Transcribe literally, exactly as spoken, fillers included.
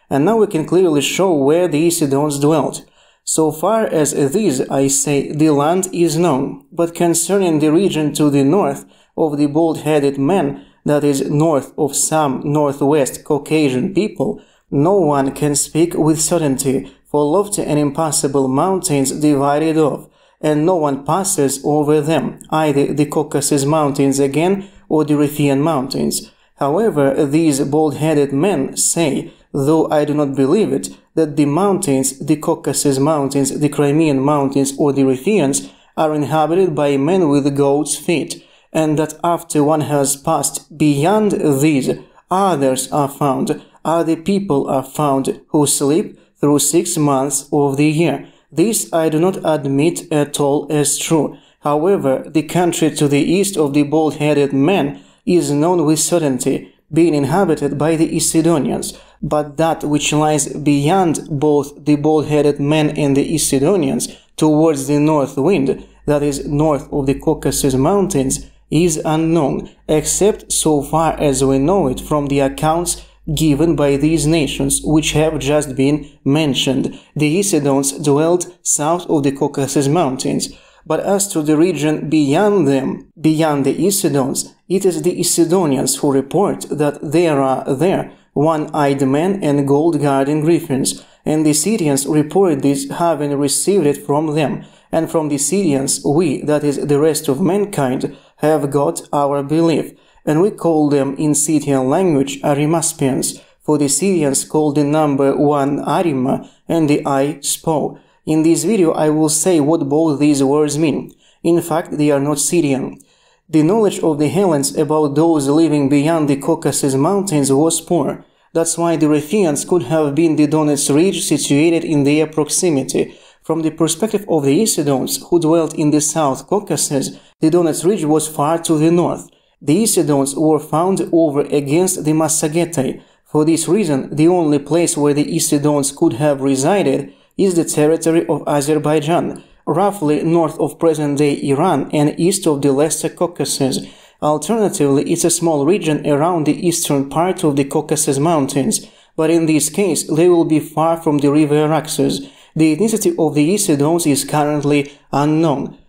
and now we can clearly show where the Issedones dwelt. So far as this, I say, the land is known, but concerning the region to the north of the bald-headed man, that is, north of some northwest Caucasian people, no one can speak with certainty, for lofty and impassable mountains divide it off, and no one passes over them, either the Caucasus Mountains again or the Ruthian Mountains. However, these bald-headed men say, though I do not believe it, that the mountains, the Caucasus Mountains, the Crimean Mountains, or the Ruthians, are inhabited by men with goat's feet, and that after one has passed beyond these, others are found, other people are found, who sleep through six months of the year. This I do not admit at all as true. However, the country to the east of the bald-headed man is known with certainty, being inhabited by the Issedonians, but that which lies beyond both the bald-headed man and the Issedonians, towards the north wind, that is, north of the Caucasus Mountains, is unknown, except so far as we know it from the accounts given by these nations which have just been mentioned. The Issedones dwelt south of the Caucasus Mountains, but as to the region beyond them, beyond the Issedones, it is the Issedonians who report that there are there one-eyed men and gold-guarding griffins, and the Syrians report this, having received it from them, and from the Syrians we, that is, the rest of mankind, have got our belief, and we call them in Scythian language Arimaspians, for the Syrians call the number one Arima and the I Spo. In this video I will say what both these words mean. In fact, they are not Syrian. The knowledge of the Hellenes about those living beyond the Caucasus Mountains was poor. That's why the Ruthians could have been the Donets region situated in their proximity. From the perspective of the Issedones, who dwelt in the South Caucasus, the Donets region was far to the north. The Issedones were found over against the Massagettai. For this reason, the only place where the Issedones could have resided is the territory of Azerbaijan, roughly north of present-day Iran and east of the Lesser Caucasus. Alternatively, it's a small region around the eastern part of the Caucasus Mountains, but in this case they will be far from the river Araxes. The ethnicity of the Issedones is currently unknown.